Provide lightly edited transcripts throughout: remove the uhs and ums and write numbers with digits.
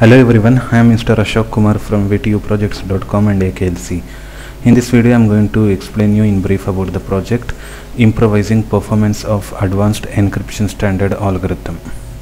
Hello everyone, I am Mr. Ashok Kumar from vtuprojects.com and AKLC. In this video I am going to explain you in brief about the project Improvising Performance of Advanced Encryption Standard Algorithm.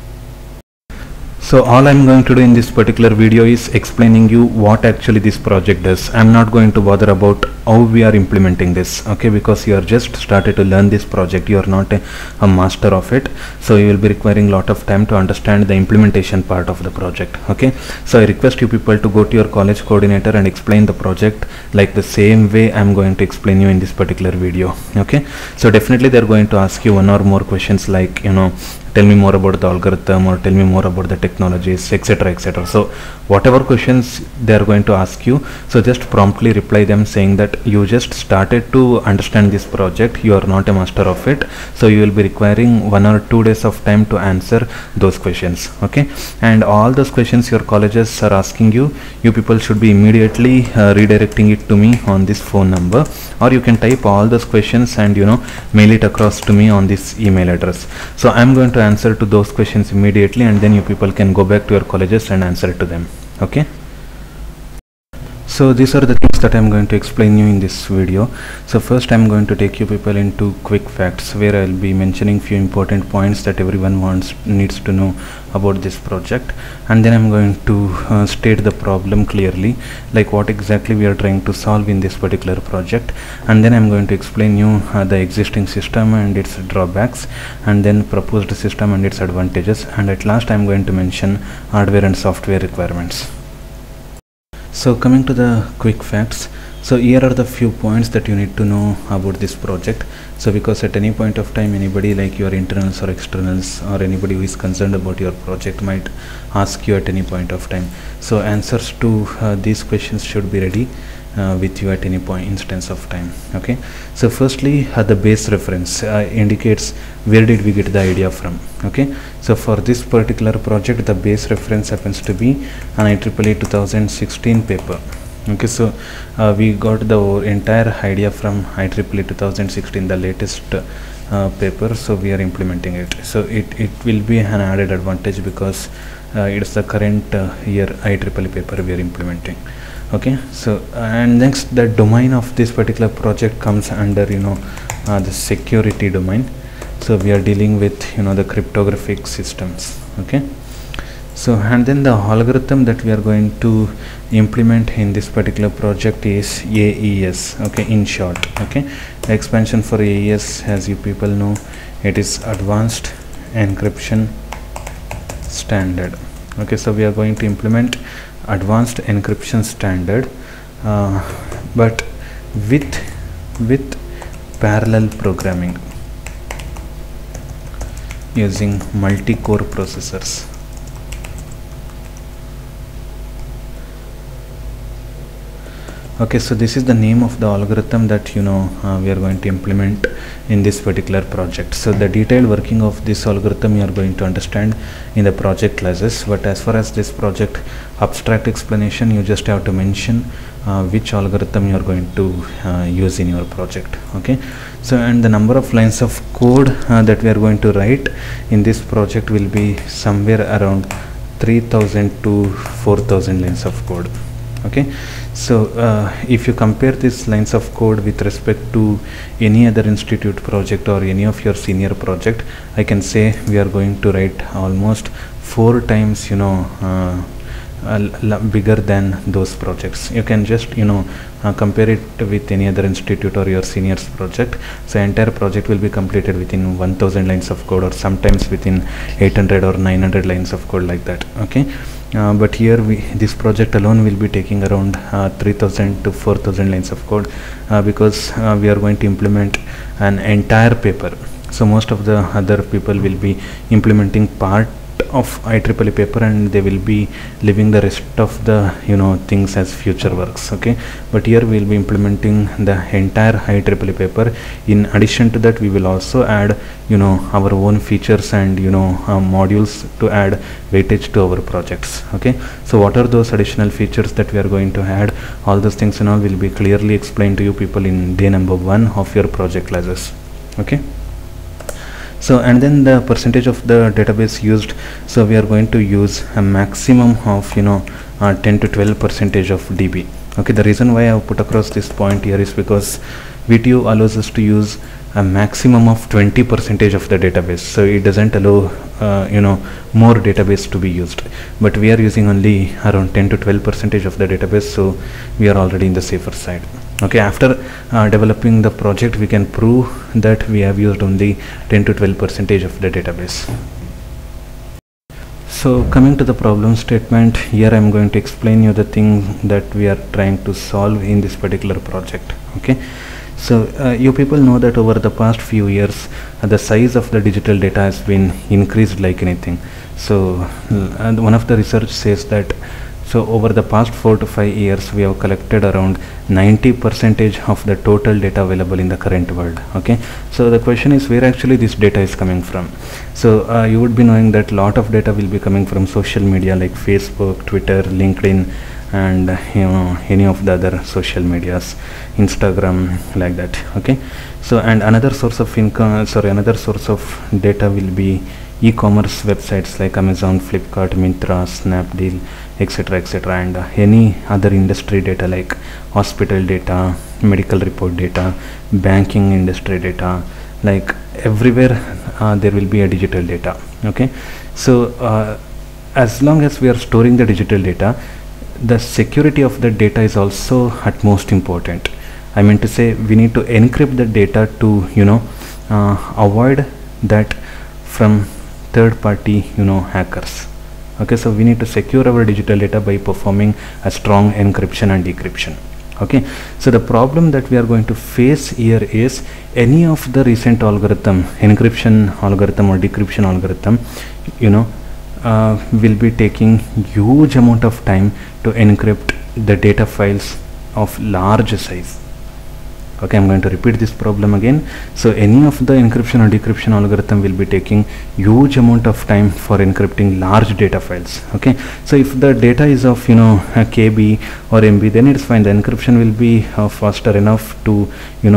So all I am going to do in this particular video is explaining you what actually this project does. I am not going to bother about how we are implementing this, okay, because you are just started to learn this project. You are not a master of it, so you will be requiring a lot of time to understand the implementation part of the project, okay. So I request you people to go to your college coordinator and explain the project like the same way I am going to explain you in this particular video, okay. So definitely they are going to ask you one or more questions like, tell me more about the algorithm or tell me more about the technologies, etc, etc. So whatever questions they are going to ask you, so just promptly reply them saying that you just started to understand this project, you are not a master of it, so you will be requiring 1 or 2 days of time to answer those questions, okay. And all those questions your colleges are asking you, you people should be immediately redirecting it to me on this phone number, or you can type all those questions and mail it across to me on this email address. So I am going to answer to those questions immediately, and then you people can go back to your colleges and answer to them, okay. So these are the things that I am going to explain you in this video. So first I am going to take you people into quick facts, where I will be mentioning few important points that everyone needs to know about this project, and then I am going to state the problem clearly, like what exactly we are trying to solve in this particular project, and then I am going to explain you the existing system and its drawbacks, and then proposed system and its advantages, and at last I am going to mention hardware and software requirements. So coming to the quick facts, so here are the few points that you need to know about this project. So because at any point of time anybody like your internals or externals or anybody who is concerned about your project might ask you at any point of time, so answers to these questions should be ready with you at any point instance of time, okay. So firstly the base reference indicates where did we get the idea from, okay. So for this particular project the base reference happens to be an IEEE 2016 paper, okay. So we got the entire idea from IEEE 2016, the latest paper, so we are implementing it. So it will be an added advantage because it's the current year IEEE paper we are implementing, okay. So and next, the domain of this particular project comes under the security domain. So we are dealing with the cryptographic systems, okay. So and then the algorithm that we are going to implement in this particular project is AES, okay, in short, okay. The expansion for AES, as you people know, it is Advanced Encryption Standard, okay. So we are going to implement Advanced Encryption Standard, but with parallel programming using multi-core processors. Okay, so this is the name of the algorithm that we are going to implement in this particular project. So the detailed working of this algorithm you are going to understand in the project classes, but as far as this project abstract explanation, you just have to mention which algorithm you are going to use in your project, okay. So and the number of lines of code that we are going to write in this project will be somewhere around 3000 to 4000 lines of code, okay. So if you compare these lines of code with respect to any other institute project or any of your senior project, I can say we are going to write almost 4 times bigger than those projects. You can just compare it with any other institute or your seniors project. So entire project will be completed within 1000 lines of code, or sometimes within 800 or 900 lines of code, like that, okay. But here this project alone will be taking around 3000 to 4000 lines of code, because we are going to implement an entire paper. So most of the other people will be implementing part of IEEE paper, and they will be leaving the rest of the things as future works, okay. But here we will be implementing the entire IEEE paper. In addition to that, we will also add our own features and modules to add weightage to our projects, okay. So what are those additional features that we are going to add? All those things will be clearly explained to you people in day number 1 of your project classes, okay. So and then the percentage of the database used, so we are going to use a maximum of 10 to 12 percentage of DB. Okay, the reason why I have put across this point here is because VTU allows us to use a maximum of 20 percentage of the database, so it doesn't allow more database to be used, but we are using only around 10 to 12 percentage of the database, so we are already in the safer side. Okay, after developing the project, we can prove that we have used only 10 to 12 percentage of the database. So coming to the problem statement, here I am going to explain you the thing that we are trying to solve in this particular project. Okay, so you people know that over the past few years the size of the digital data has been increased like anything. So one of the research says that over the past 4 to 5 years we have collected around 90% of the total data available in the current world. Okay, so the question is where actually this data is coming from. So you would be knowing that lot of data will be coming from social media like Facebook, Twitter, LinkedIn, and any of the other social medias, Instagram, like that. Okay, so and another source of income, another source of data will be e-commerce websites like Amazon, Flipkart, Myntra, Snapdeal, etc., and any other industry data like hospital data, medical report data, banking industry data, like everywhere there will be a digital data. Okay, so as long as we are storing the digital data, the security of the data is also at most important. I mean to say, we need to encrypt the data to avoid that from third party hackers. Okay, so we need to secure our digital data by performing a strong encryption and decryption. Okay, so the problem that we are going to face here is any of the recent algorithm, encryption algorithm or decryption algorithm, will be taking huge amount of time to encrypt the data files of large size. Okay, I'm going to repeat this problem again. So any of the encryption or decryption algorithm will be taking huge amount of time for encrypting large data files. Okay, so if the data is of a KB or MB, then it's fine. The encryption will be faster enough to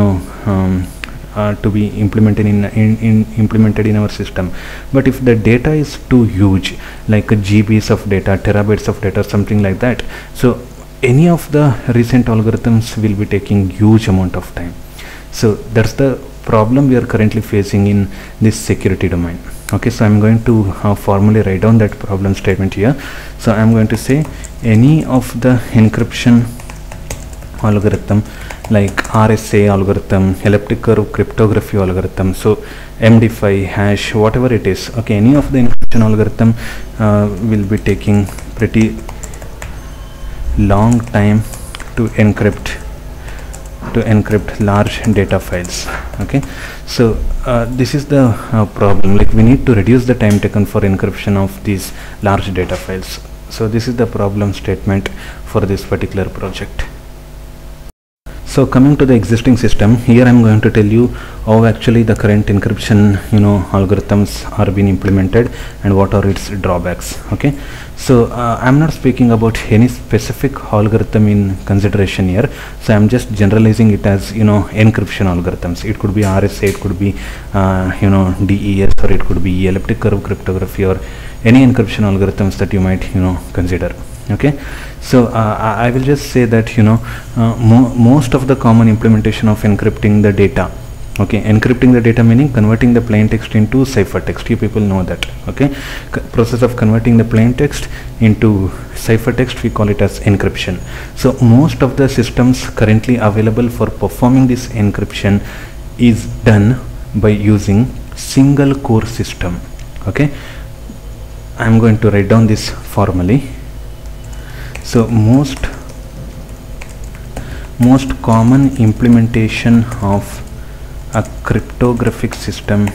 to be implemented in our system. But if the data is too huge, like GBs of data, terabytes of data, something like that, so any of the recent algorithms will be taking huge amount of time. So that's the problem we are currently facing in this security domain. Okay, so I'm going to formally write down that problem statement here. So I'm going to say any of the encryption algorithm like RSA algorithm, elliptic curve cryptography algorithm, so MD5 hash, whatever it is. Okay, any of the encryption algorithm will be taking pretty long time to encrypt large data files. Okay, so this is the problem, like we need to reduce the time taken for encryption of these large data files. So this is the problem statement for this particular project. So coming to the existing system, here I'm going to tell you how actually the current encryption algorithms are being implemented and what are its drawbacks. Okay, so I'm not speaking about any specific algorithm in consideration here, so I'm just generalizing it as encryption algorithms. It could be RSA, it could be DES, or it could be elliptic curve cryptography, or any encryption algorithms that you might consider. Okay, so I will just say that most of the common implementation of encrypting the data, okay, encrypting the data meaning converting the plain text into ciphertext. You people know that. Okay, process of converting the plain text into ciphertext, we call it as encryption. So most of the systems currently available for performing this encryption is done by using single core system. Okay, I am going to write down this formally. So most common implementation of a cryptographic system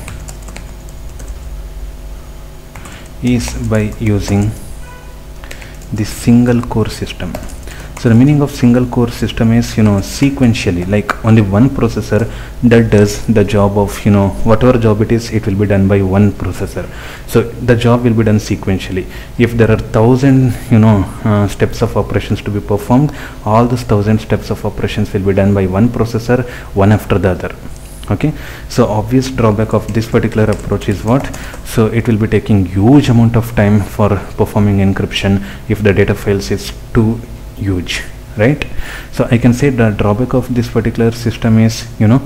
is by using this single core system. So the meaning of single core system is sequentially, like only one processor that does the job of whatever job it is, it will be done by one processor. So the job will be done sequentially. If there are 1000 steps of operations to be performed, all those 1000 steps of operations will be done by one processor, one after the other. Okay, so obvious drawback of this particular approach is what? So it will be taking huge amount of time for performing encryption if the data files is too huge, right? So I can say the drawback of this particular system is,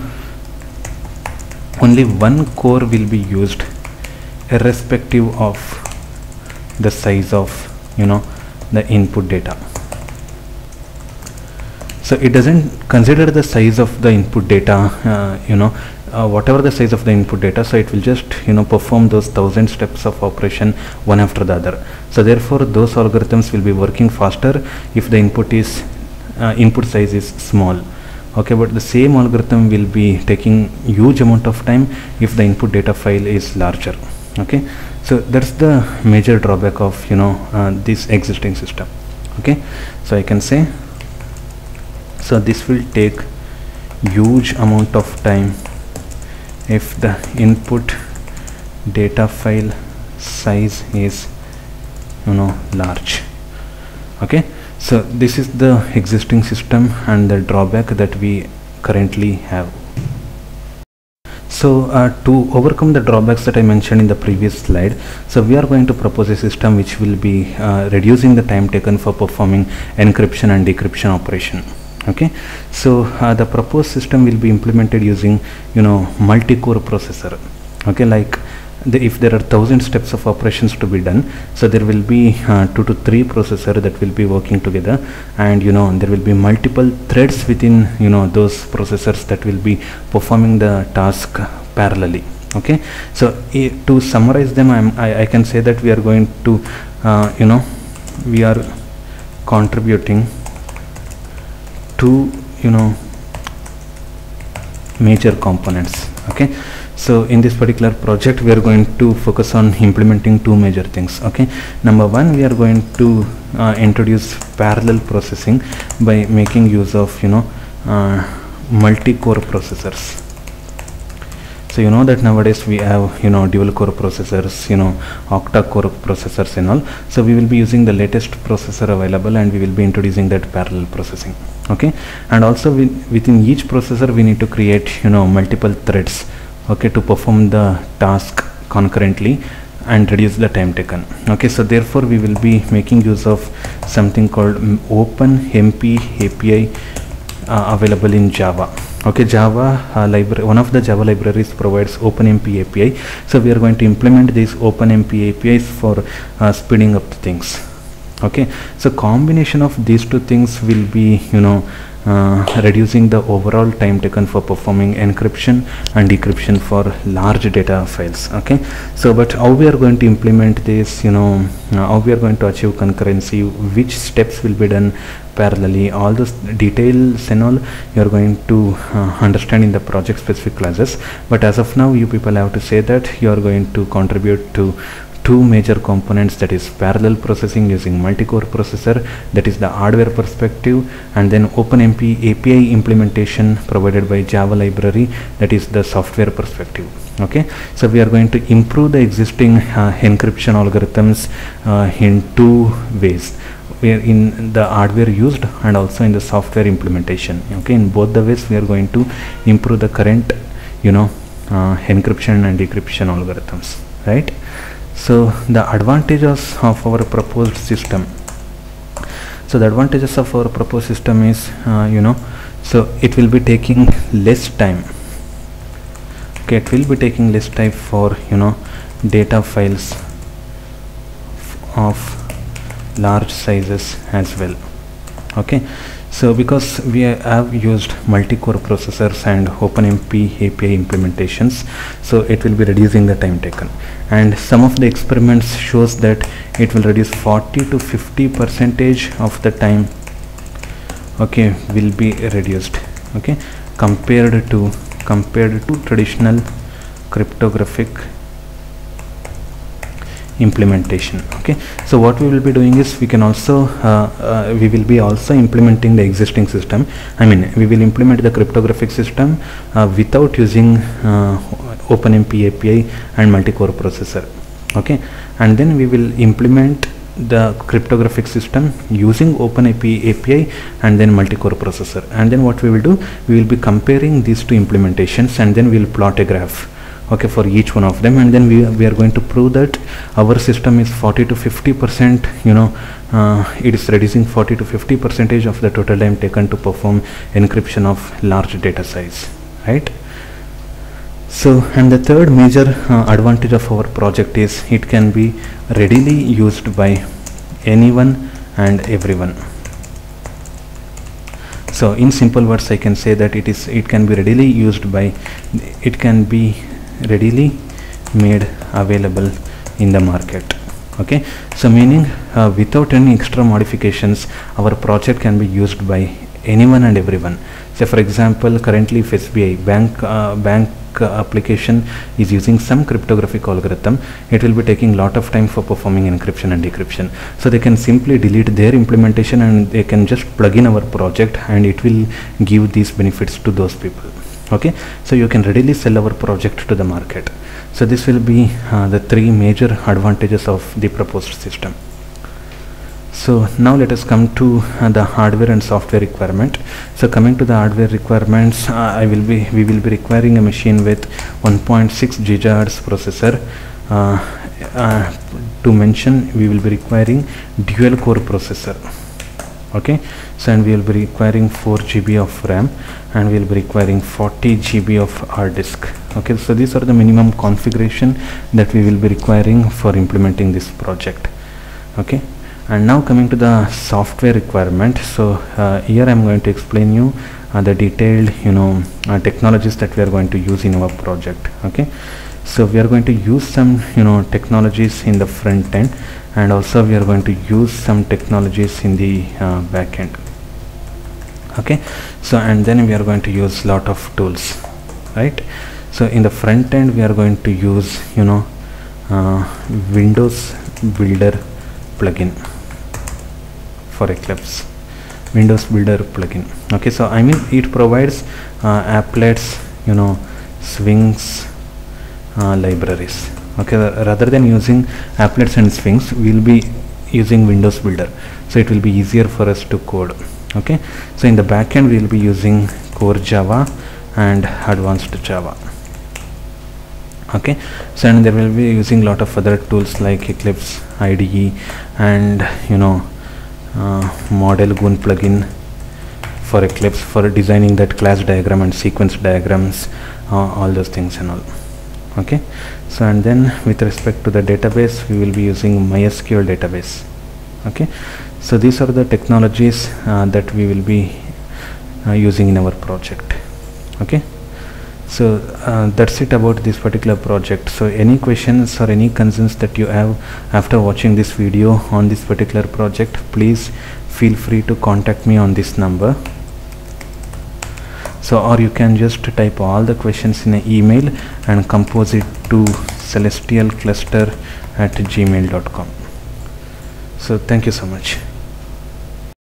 only one core will be used irrespective of the size of the input data. So it doesn't consider the size of the input data, whatever the size of the input data, so it will just perform those 1000 steps of operation one after the other. So therefore those algorithms will be working faster if the input size is small. Okay, but the same algorithm will be taking huge amount of time if the input data file is larger. Okay, so that's the major drawback of this existing system. Okay, so I can say, so this will take huge amount of time if the input data file size is large. Okay, so this is the existing system and the drawback that we currently have. So to overcome the drawbacks that I mentioned in the previous slide, so we are going to propose a system which will be reducing the time taken for performing encryption and decryption operation. Okay, so the proposed system will be implemented using multi-core processor. Okay, like if there are 1000 steps of operations to be done, so there will be 2 to 3 processor that will be working together, and there will be multiple threads within those processors that will be performing the task parallelly. Okay, so to summarize them, I can say that we are going to we are contributing two major components. Okay, so in this particular project we are going to focus on implementing two major things. Okay, number one, we are going to introduce parallel processing by making use of multi-core processors. So that nowadays we have dual core processors, octa core processors and all. So we will be using the latest processor available, and we will be introducing that parallel processing. Okay, and also within each processor we need to create multiple threads, okay, to perform the task concurrently and reduce the time taken. Okay, so therefore we will be making use of something called OpenMP API available in Java. Okay, Java library, one of the Java libraries provides OpenMP API. So we are going to implement these OpenMP APIs for speeding up things. Okay, so combination of these two things will be reducing the overall time taken for performing encryption and decryption for large data files. Okay, so but how we are going to implement this, how we are going to achieve concurrency, which steps will be done parallelly, all those details and all you are going to understand in the project specific classes. But as of now, you people have to say that you are going to contribute to two major components, that is parallel processing using multi-core processor, that is the hardware perspective, and then OpenMP API implementation provided by Java library, that is the software perspective. Okay, so we are going to improve the existing encryption algorithms in two ways, where in the hardware used and also in the software implementation. Okay, in both the ways we are going to improve the current encryption and decryption algorithms, right? So the advantages of our proposed system. So the advantages of our proposed system is so it will be taking less time. Okay, it will be taking less time for data files of large sizes as well. Okay, so because we have used multi-core processors and OpenMP API implementations, so it will be reducing the time taken, and some of the experiments shows that it will reduce 40 to 50% of the time, okay, will be reduced, okay, compared to traditional cryptographic implementation. Okay, so what we will be doing is we can also we will be also implementing the existing system. I mean, we will implement the cryptographic system without using OpenMP API and multi-core processor. Okay, and then we will implement the cryptographic system using OpenAPI API and then multi-core processor. And then what we will do, we will be comparing these two implementations, and then we will plot a graph, okay, for each one of them, and then we are going to prove that our system is 40 to 50%, it is reducing 40 to 50% of the total time taken to perform encryption of large data size, right? So, and the third major advantage of our project is it can be readily used by anyone and everyone. So in simple words, I can say that it can be readily used by, it can be readily made available in the market. Okay, so meaning without any extra modifications, our project can be used by anyone and everyone. So for example, currently if SBI bank application is using some cryptographic algorithm, it will be taking lot of time for performing encryption and decryption. So they can simply delete their implementation and they can just plug in our project, and it will give these benefits to those people. Okay, so you can readily sell our project to the market. So this will be the three major advantages of the proposed system. So now let us come to the hardware and software requirement. So coming to the hardware requirements, we will be requiring a machine with 1.6 GHz processor. To mention, we will be requiring dual core processor. Okay, so and we will be requiring 4 GB of RAM, and we will be requiring 40 GB of hard disk. Okay, so these are the minimum configuration that we will be requiring for implementing this project. Okay, and now coming to the software requirement. So here I am going to explain you the detailed technologies that we are going to use in our project. Okay, so we are going to use some technologies in the front end, and also we are going to use some technologies in the back end. Okay, so and then we are going to use lot of tools, right? So in the front end we are going to use Windows Builder plugin for Eclipse, Windows Builder plugin. Okay, so I mean it provides applets, swings, libraries. Okay, rather than using applets and swings, we will be using Windows Builder, so it will be easier for us to code. Okay, so in the backend we will be using Core Java and Advanced Java. Okay, so and there will be using lot of other tools like Eclipse IDE and Model Goon plugin for Eclipse for designing that class diagram and sequence diagrams, all those things and all. Okay, so and then with respect to the database, we will be using MySQL database. Okay, so these are the technologies that we will be using in our project. Okay, so that's it about this particular project. So any questions or any concerns that you have after watching this video on this particular project, please feel free to contact me on this number. So or you can just type all the questions in an email and compose it to celestialcluster@gmail.com. So thank you so much.